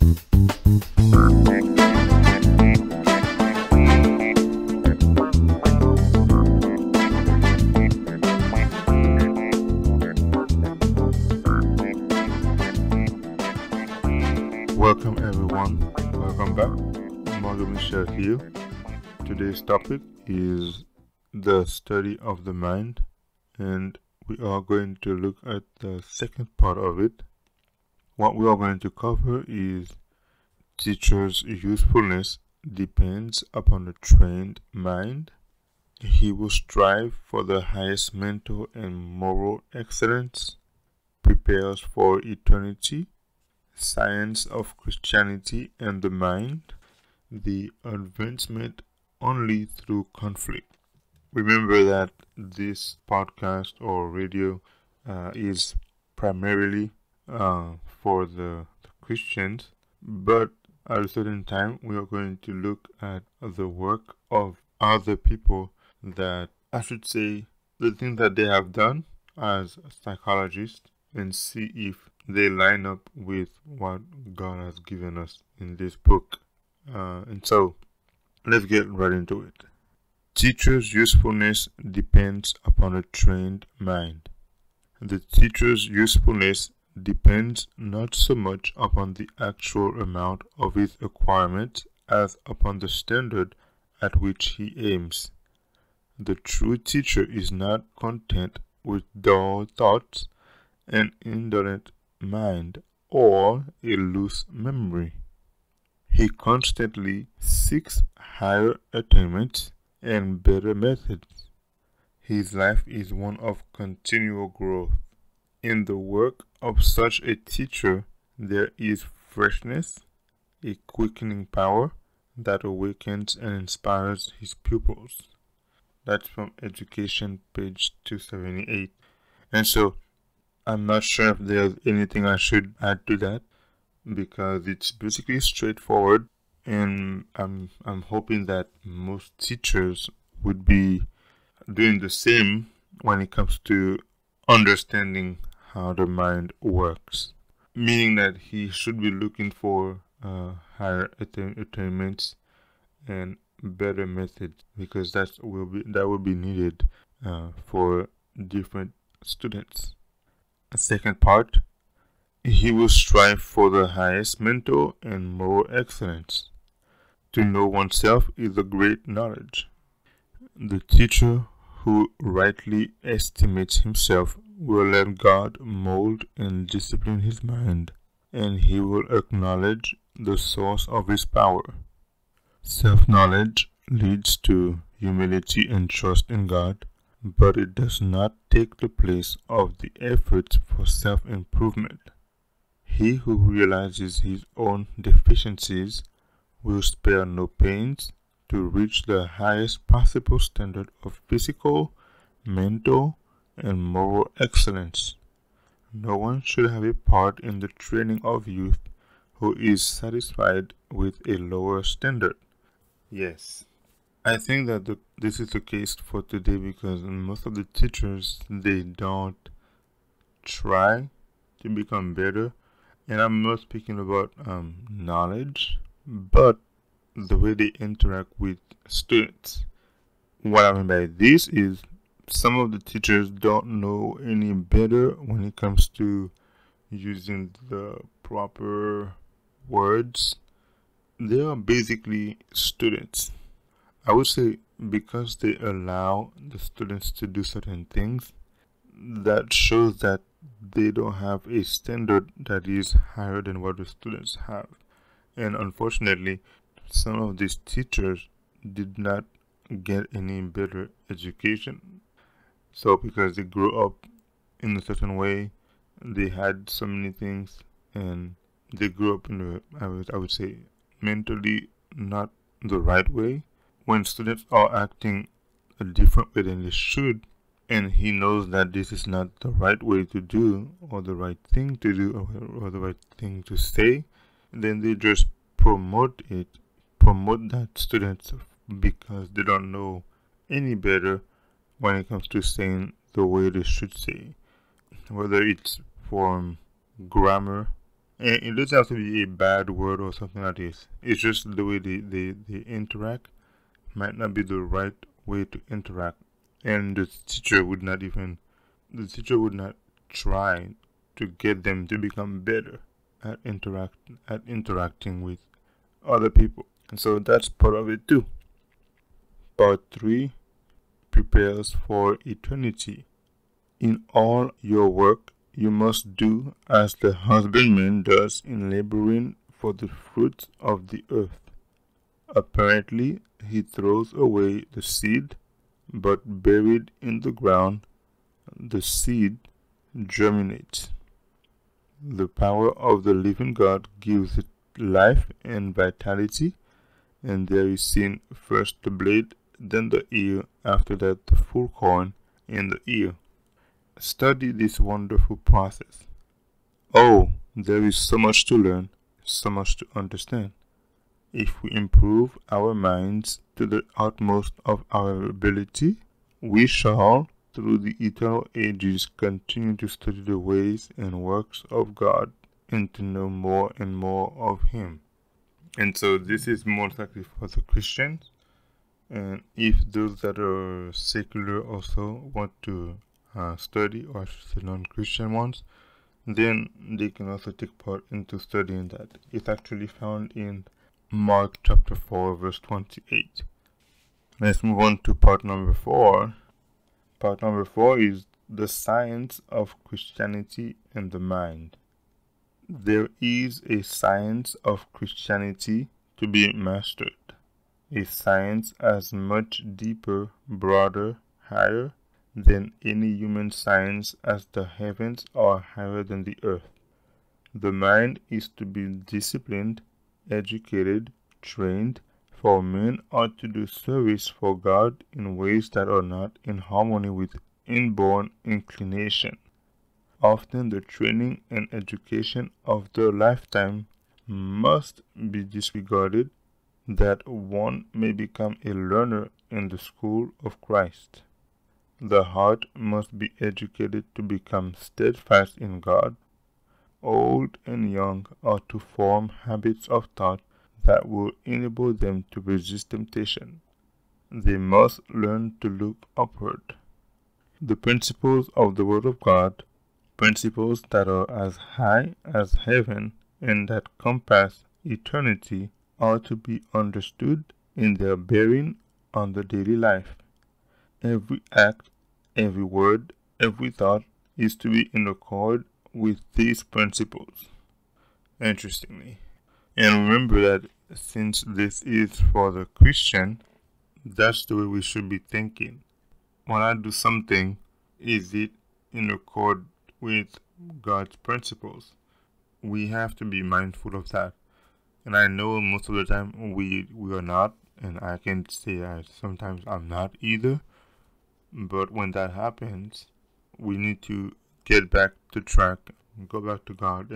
Welcome everyone, welcome back. Morgan Michel here. Today's topic is the study of the mind, and we are going to look at the second part of it. What we are going to cover is teacher's usefulness depends upon a trained mind. He will strive for the highest mental and moral excellence, prepares for eternity, science of Christianity and the mind, the advancement only through conflict. Remember that this podcast or radio is primarily for the Christians, but at a certain time we are going to look at the work of other people that, I should say, the things that they have done as psychologists, and see if they line up with what God has given us in this book. And so, let's get right into it. Teacher's usefulness depends upon a trained mind. The teacher's usefulness depends not so much upon the actual amount of his acquirement as upon the standard at which he aims. The true teacher is not content with dull thoughts, an indolent mind, or a loose memory. He constantly seeks higher attainments and better methods. His life is one of continual growth. In the work of such a teacher, there is freshness, a quickening power that awakens and inspires his pupils. That's from Education, page 278. And so, I'm not sure if there's anything I should add to that, because it's basically straightforward, and I'm hoping that most teachers would be doing the same when it comes to understanding how the mind works. Meaning that he should be looking for higher attainments and better methods, because that will be needed for different students. Second part, he will strive for the highest mental and moral excellence. To know oneself is a great knowledge. The teacher who rightly estimates himself will let God mold and discipline his mind, and he will acknowledge the source of his power. Self-knowledge leads to humility and trust in God, but it does not take the place of the efforts for self-improvement. He who realizes his own deficiencies will spare no pains to reach the highest possible standard of physical, mental, and moral excellence. No one should have a part in the training of youth who is satisfied with a lower standard. Yes, I think that this is the case for today, because most of the teachers, they don't try to become better. And I'm not speaking about knowledge, but the way they interact with students. What I mean by this is some of the teachers don't know any better when it comes to using the proper words. They are basically students. I would say because they allow the students to do certain things, that shows that they don't have a standard that is higher than what the students have. And unfortunately, some of these teachers did not get any better education. So because they grew up in a certain way, they had so many things, and they grew up in I would say mentally not the right way. When students are acting a different way than they should, and he knows that this is not the right way to do, or the right thing to do, or the right thing to say, then they just promote that student, because they don't know any better when it comes to saying the way they should say. Whether it's from grammar, And it doesn't have to be a bad word or something like this. It's just the way they interact might not be the right way to interact. And the teacher would not try to get them to become better at interacting with other people. And so that's part of it too. Part 3 prepares for eternity. In all your work, you must do as the husbandman does in laboring for the fruits of the earth. Apparently, he throws away the seed, but buried in the ground, the seed germinates. The power of the living God gives it life and vitality, and there is seen first the blade, then the ear, after that the full corn in the ear. Study this wonderful process. Oh, there is so much to learn, so much to understand. If we improve our minds to the utmost of our ability, we shall, through the eternal ages, continue to study the ways and works of God and to know more and more of Him. And so this is most likely for the Christians. And if those that are secular also want to study, or I should say non-Christian ones, then they can also take part into studying that. It's actually found in Mark chapter 4 verse 28. Let's move on to part number 4. Part number 4 is the science of Christianity and the mind. There is a science of Christianity to be mastered. A science as much deeper, broader, higher than any human science as the heavens are higher than the earth. The mind is to be disciplined, educated, trained, for men are to do service for God in ways that are not in harmony with inborn inclination. Often the training and education of the lifetime must be disregarded that one may become a learner in the school of Christ. The heart must be educated to become steadfast in God. Old and young are to form habits of thought that will enable them to resist temptation. They must learn to look upward. The principles of the Word of God, principles that are as high as heaven and that compass eternity, are to be understood in their bearing on the daily life. Every act, every word, every thought is to be in accord with these principles. Interestingly. And remember that since this is for the Christian, that's the way we should be thinking. When I do something, is it in accord with God's principles? We have to be mindful of that. And I know most of the time we are not, and I can say sometimes I'm not either. But when that happens, we need to get back to track, go back to God,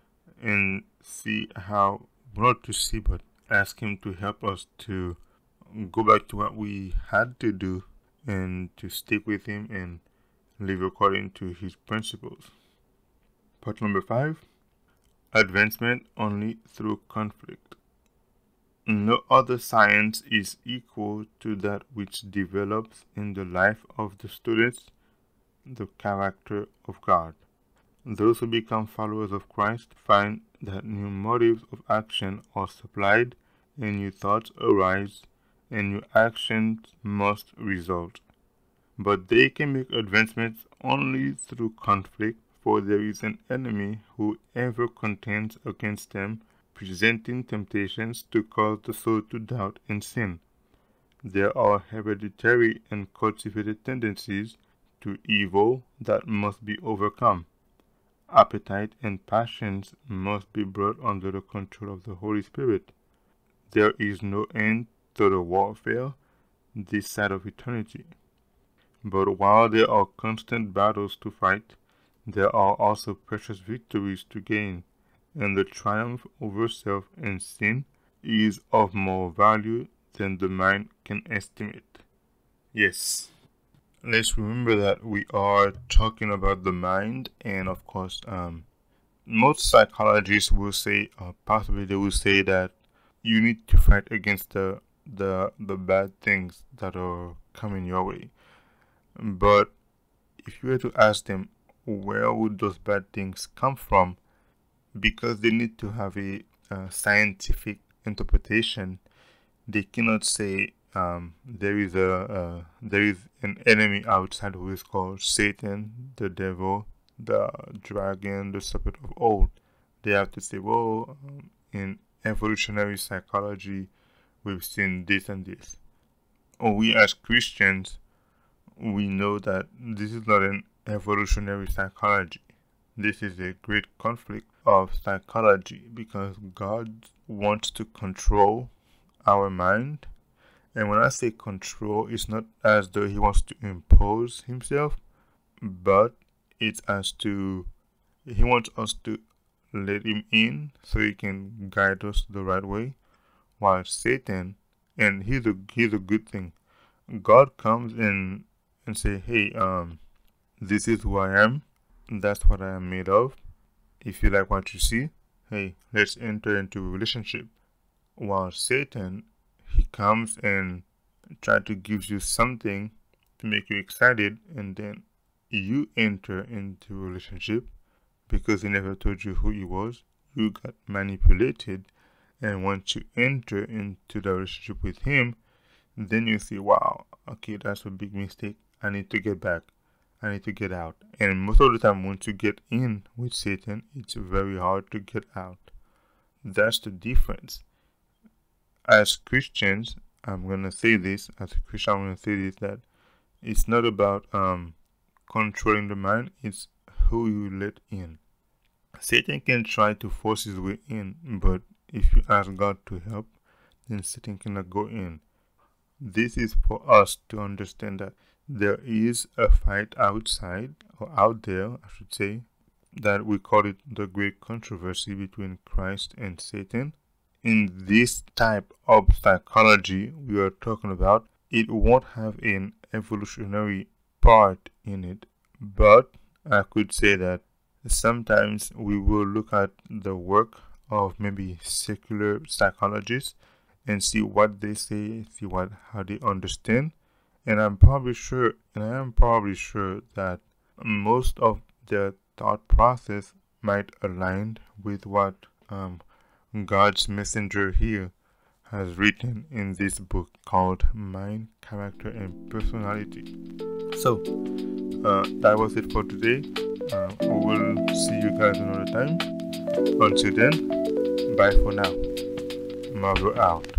and see how, not to see, but ask Him to help us to go back to what we had to do and to stick with Him and live according to His principles. Part number 5. Advancement only through conflict. No other science is equal to that which develops in the life of the students the character of God. Those who become followers of Christ find that new motives of action are supplied and new thoughts arise and new actions must result. But they can make advancements only through conflict, for there is an enemy who ever contends against them, presenting temptations to cause the soul to doubt and sin. There are hereditary and cultivated tendencies to evil that must be overcome. Appetite and passions must be brought under the control of the Holy Spirit. There is no end to the warfare this side of eternity. But while there are constant battles to fight, there are also precious victories to gain, and the triumph over self and sin is of more value than the mind can estimate. Yes, let's remember that we are talking about the mind, and of course, most psychologists will say, or possibly they will say, that you need to fight against the bad things that are coming your way. But if you were to ask them, where would those bad things come from? Because they need to have a scientific interpretation, they cannot say there is an enemy outside who is called Satan, the devil, the dragon, the serpent of old. They have to say, well, in evolutionary psychology, we've seen this and this. Or we as Christians, we know that this is not an evolutionary psychology. This is a great conflict of psychology, because God wants to control our mind. And when I say control, it's not as though he wants to impose himself, but it's as to he wants us to let him in so he can guide us the right way. While Satan, and here's a good thing, God comes in and say, hey, this is who I am, that's what I am made of. If you like what you see, hey, let's enter into a relationship. While Satan, he comes and tries to give you something to make you excited, and then you enter into a relationship because he never told you who he was. You got manipulated, and once you enter into the relationship with him, then you see, wow, okay, that's a big mistake. I need to get back. I need to get out. And most of the time, once you get in with Satan, it's very hard to get out. That's the difference. As Christians, I'm going to say this, that it's not about controlling the mind, it's who you let in. Satan can try to force his way in, but if you ask God to help, then Satan cannot go in. This is for us to understand that there is a fight outside, or out there, I should say, that we call it the great controversy between Christ and Satan. In this type of psychology we are talking about, it won't have an evolutionary part in it, but I could say that sometimes we will look at the work of maybe secular psychologists and see what they say, see how they understand, and I am probably sure that most of their thought process might align with what God's messenger here has written in this book called Mind, Character, and Personality. So, that was it for today. We will see you guys another time. Until then, bye for now. Marvel out.